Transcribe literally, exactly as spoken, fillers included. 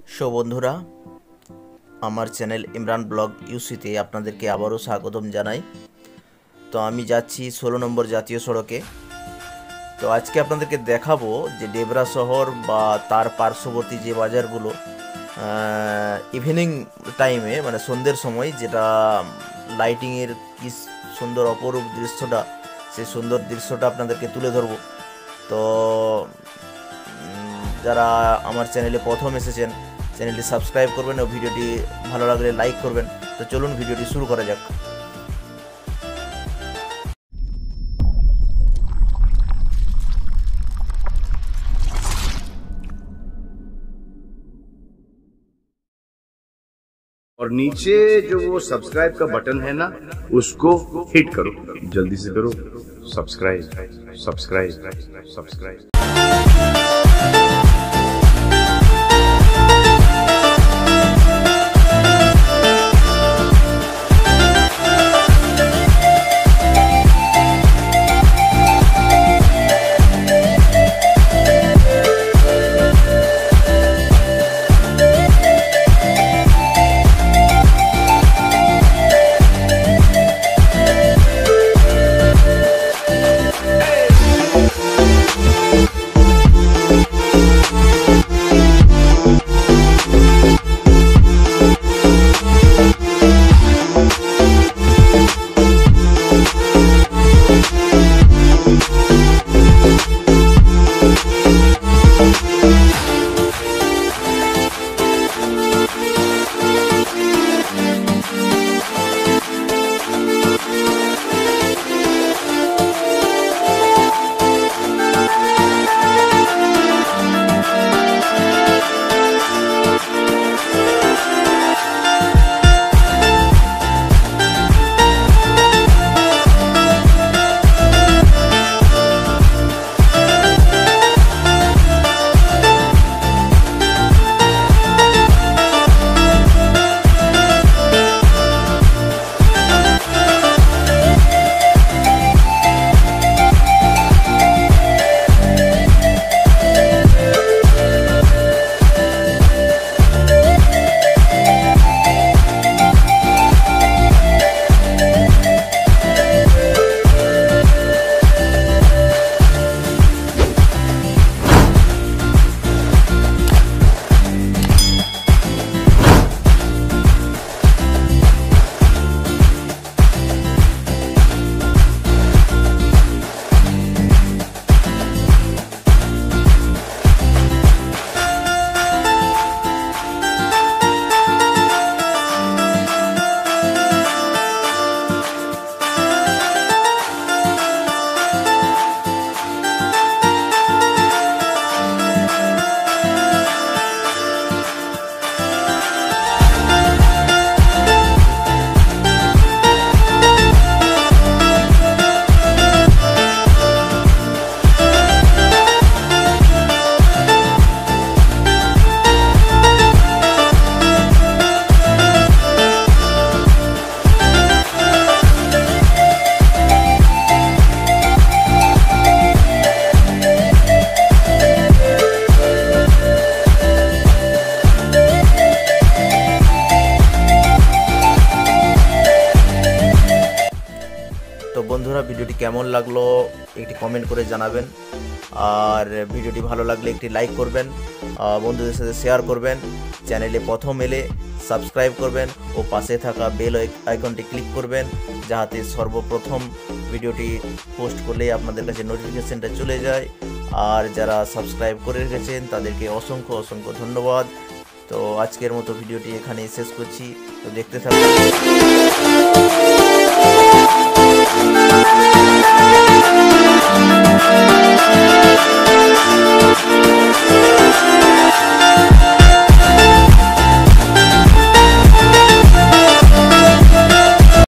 So বন্ধুরা, আমার channel Imran blog ইউসিতে আপনাদেরকে আবারও স্বাগতম জানাই। তো আমি যাচ্ছি ষোলো নম্বর জাতীয় সড়কে। তো আজকে আপনাদেরকে দেখাবো যে ডেবরা শহর বা তার পার্শ্ববর্তী যে বাজারগুলো ইভিনিং টাইমে মানে সন্ধ্যের সময় যেটা লাইটিংয়ের কি সুন্দর অপরূপ দৃশ্যটা, সেই সুন্দর দৃশ্যটা আপনাদেরকে তুলে ধরবো। তো যারা আমার চ্যানেলে প্রথম এসেছেন, চ্যানেলটি সাবস্ক্রাইব করবেন ও ভিডিওটি ভালো লাগলে লাইক করবেন। তো চলুন ভিডিওটি শুরু করা যাক। और नीचे जो वो सब्सक्राइब का बटन है ना, उसको हिट करो, जल्दी से करो। सब्सक्राइब सब्सक्राइब सब्सक्राइब তো বন্ধুরা, ভিডিওটি কেমন লাগলো একটি কমেন্ট করে জানাবেন, আর ভিডিওটি ভালো লাগলে একটি লাইক করবেন, বন্ধুদের সাথে শেয়ার করবেন, চ্যানেলে প্রথম এলে সাবস্ক্রাইব করবেন ও পাশে থাকা বেল আইকনটি ক্লিক করবেন, যাতে সর্বপ্রথম ভিডিওটি পোস্ট করলেই আপনাদের কাছে নোটিফিকেশনটা চলে যায়। আর যারা সাবস্ক্রাইব করে রেখেছেন তাদেরকে অসংখ্য অসংখ্য ধন্যবাদ। তো আজকের মতো ভিডিওটি এখানেই শেষ করছি। তো দেখতে থাকুন।